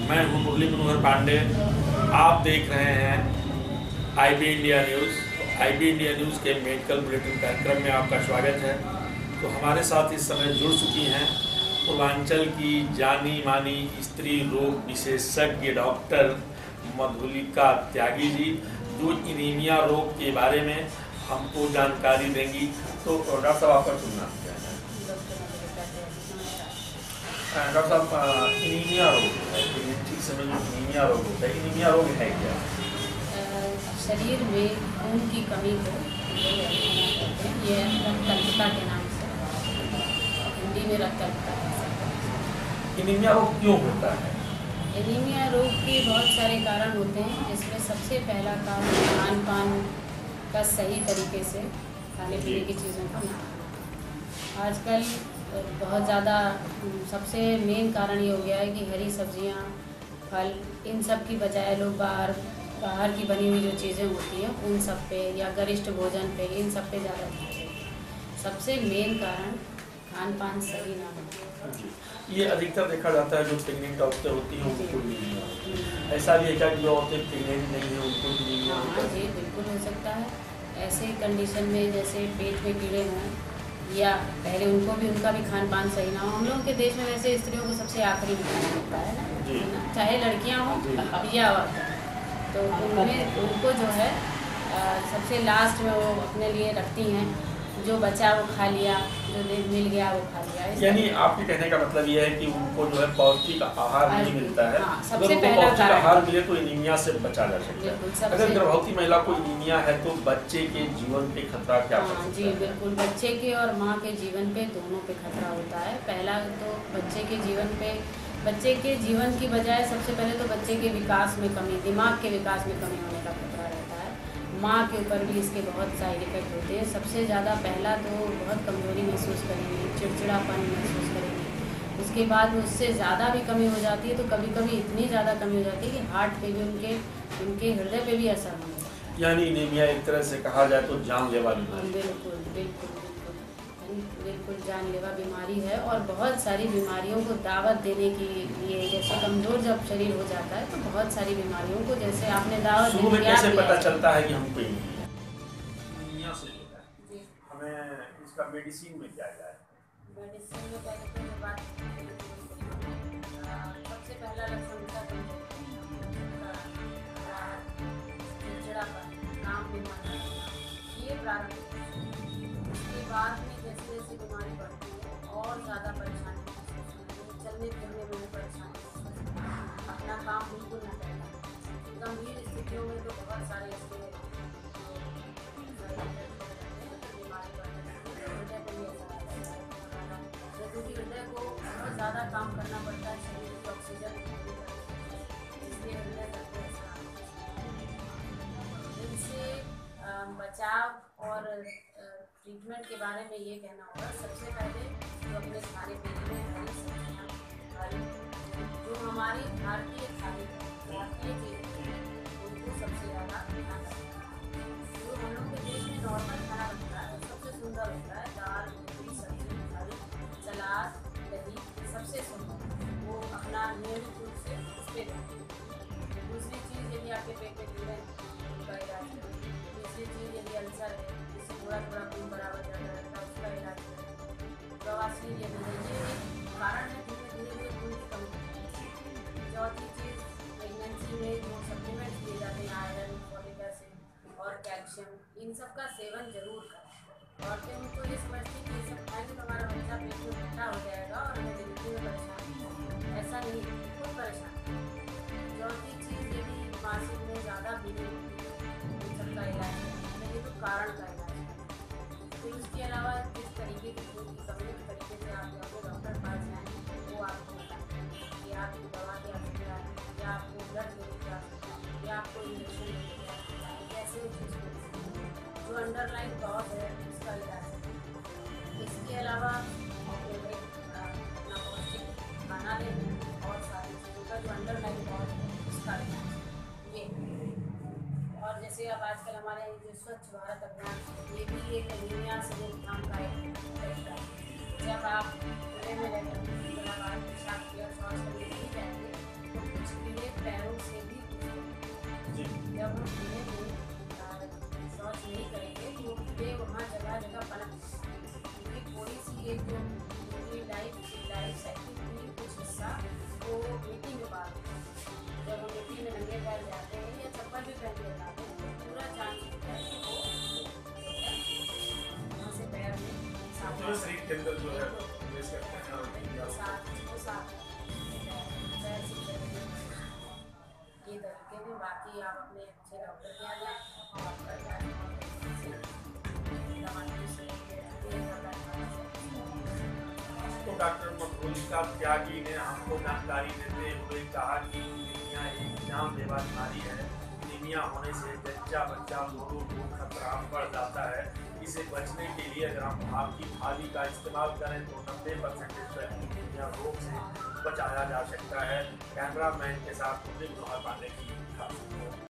मैं हूं मुरली मनोहर पांडे। आप देख रहे हैं IB India news. IB India news के मेडिकल बुलेटिन कार्यक्रम में आपका स्वागत है। तो हमारे साथ इस समय जुड़ चुकी हैं पूर्वांचल की जानी मानी स्त्री रोग विशेषज्ञ डॉक्टर मधुलिका त्यागी जी, जो एनीमिया रोग के बारे में हमको जानकारी देंगी। तो डॉक्टर साहब, आपका सुनना क्या है? डॉक्टर साहब, एनीमिया रोग है, ठीक समय जो एनीमिया रोग होता है, एनीमिया रोग है क्या? शरीर में खून की कमी को कहते हैं, ये रक्तअल्पता के नाम से, हिंदी में रक्तअल्पता कह सकते हैं। एनीमिया रोग क्यों होता है? एनीमिया रोग के बहुत सारे कारण होते हैं, जिसमें सबसे पहला कारण खान पान का सही तरीके से खाने पीने की चीज़ों का ना खाना। आजकल बहुत ज़्यादा सबसे मेन कारण ये हो गया है कि हरी सब्जियां, फल, इन सब की बजाय लोग बाहर की बनी हुई जो चीज़ें होती हैं उन सब पे या गरिष्ठ भोजन पे, इन सब पे ज़्यादा ध्यान देते हैं। सबसे मेन कारण खान पान सही ना होना। ये अधिकतर देखा जाता है जो प्रेग्नेंट औरतें होती हैं उनको एनीमिया होती है। ऐसा भी है क्या कि जो औरतें प्रेग्नेंट नहीं है उनको एनीमिया होता है? जी बिल्कुल हो सकता है। ऐसे कंडीशन में जैसे पेट में कीड़े हों या पहले उनका भी खान पान सही ना हो। हम लोगों के देश में वैसे स्त्रियों को सबसे आखिरी में खाना होता है ना, चाहे लड़कियां हों या औरतें, तो उनमें उनको जो है सबसे लास्ट में वो अपने लिए रखती हैं। जो बचा वो खा लिया, जो मिल गया वो खा लिया। यानी आपके कहने का मतलब ये है कि उनको जो है पौष्टिक आहार नहीं मिलता है। हाँ, अगर उनको पौष्टिक आहार मिले तो एनीमिया से बचा जा सकता है। अगर गर्भवती महिला को एनीमिया है तो बच्चे के जीवन पे खतरा क्या हो सकता है? जी बिल्कुल, बच्चे के और माँ के जीवन पे दोनों पे खतरा होता है। पहला तो बच्चे के जीवन की बजाय सबसे पहले तो बच्चे के विकास में कमी, दिमाग के विकास में कमी होने का खतरा रहता है। माँ के ऊपर भी इसके बहुत साइड इफेक्ट होते हैं। सबसे ज़्यादा पहला तो बहुत कमज़ोरी महसूस करेंगे, चिड़चिड़ापन महसूस करेंगे। उसके बाद उससे ज़्यादा भी कमी हो जाती है, तो कभी कभी इतनी ज़्यादा कमी हो जाती है कि हार्ट पे भी उनके हृदय पे भी असर होने लगता है। यानी एनीमिया एक तरह से कहा जाए तो जानलेवा बीमारी। बिल्कुल बिल्कुल बिल्कुल जानलेवा बीमारी है। और बहुत सारी बीमारियों को दावत देने के लिए, जैसे कमज़ोर जब शरीर हो जाता है तो बहुत सारी बीमारियों को, जैसे आपने दावत शुरू में कैसे पता चलता है कि हमको एनीमिया से होता है? हमें इसका मेडिसिन में क्या जाए? मेडिसिन में पहले तो बात सबसे पहला लक्षण होता है चिड़चिड़ापन, काम बीमारी, ये प्रारंभिक। उसके बाद में जैसे जैसे बीमारी बढ़ती है और ज़्यादा परेशानी महसूस होती है, चलने फिरने में परेशानी महसूस होती है, अपना काम बिल्कुल न करना। गंभीर स्थितियों में तो बहुत सारे ऐसे बीमारी बढ़ती है, हृदय पर भी असर आता है, क्योंकि हृदय को बहुत ज़्यादा काम करना पड़ता है शरीर की ऑक्सीजन, इसलिए हृदय पर भी असर आता है। इनसे बचाव और ट्रीटमेंट के बारे में ये कहना होगा, सबसे पहले जो अपने खाने पीने में हरी सब्जियाँ, हरी जो हमारी भारतीय थाली भारतीय चीज़ें उनको सबसे ज़्यादा ध्यान रखना है। जो हम लोग के देश में नॉर्मल खाना बनता है सबसे सुंदर होता है, दाल, रोटी, सब्जी, हरी, सलाद, दही, सबसे सुंदर, वो अपना नियमित रूप से उस पर दें। दूसरी चीज़, यदि आपके पेट में कीड़े उनका इलाज करें। तीसरी चीज़, यदि अल्सर है, थोड़ा थोड़ा खून बराबर ज़्यादा रहता है, उसका इलाज करें। बवासीर यदि है, ये कारण है धीरे धीरे खून की कमी होती है। चौथी चीज़, प्रेगनेंसी में जो सप्लीमेंट्स दिए जाते हैं, आयरन, फॉलिक एसिड और कैल्शियम, इन सब का सेवन जरूर करें। औरतें उनको ये समझती कि ये सब खाएंगे तो हमारा बच्चा पेट में मोटा हो जाएगा और हमें डिलीवरी में परेशानी होगी। ऐसा नहीं है, खुद परेशानी। चौथी चीज़, यदि मासिक में ज़्यादा ब्लीडिंग होती है, इन सब का इलाज करें, नहीं तो कारण का इलाज। फिर उसके अलावा जिस तरीके की खून की कमी, उस तरीके से आप अपने डॉक्टर पास जाएंगे, वो आपको बताएंगे कि आपकी दवा की आवश्यकता है, या आपको ब्लड लेने की आवश्यकता है, या आपको इंजेक्शन लेने की आवश्यकता है, कैसे वो चीज़ जो अंडरलाइन कॉज है उसका इलाज है। इसके अलावा अपना पौष्टिक खाना लें और सारी चीज़ों का जो अंडरलाइन कॉज है उसका इलाज ये। और जैसे अब आजकल हमारे जो स्वच्छ भारत अभियान, ये भी एक एनीमिया से रोकथाम का एक तरीका है। जब आप खुले में रहकर पेशाब किया शौच करने नहीं जाएंगे तो कुछ मीटिंग के बाद जब हम मीटिंग में नंगे पैर जाते हैं या चप्पल भी पहन के जाते हैं तो पूरा चांस होता है कि वो वहाँ से पैर में जो शरीर के अंदर जो है प्रवेश करते हैं और ये तरीके भी बाकी आप अपने अच्छे डॉक्टर के यहाँ जाएं और तो डॉक्टर मकबूल त्यागी ने हमको जानकारी देते हुए कहा कि नीमिया एक जानलेवा बीमारी है। नीमिया होने से जच्चा बच्चा दोनों को खतरा बढ़ जाता है। इसे बचने के लिए अगर हम आपकी थाली का इस्तेमाल करें तो 90% तक नीमिया रोग से बचाया जा सकता है। कैमरामैन के साथ मुझे पाने की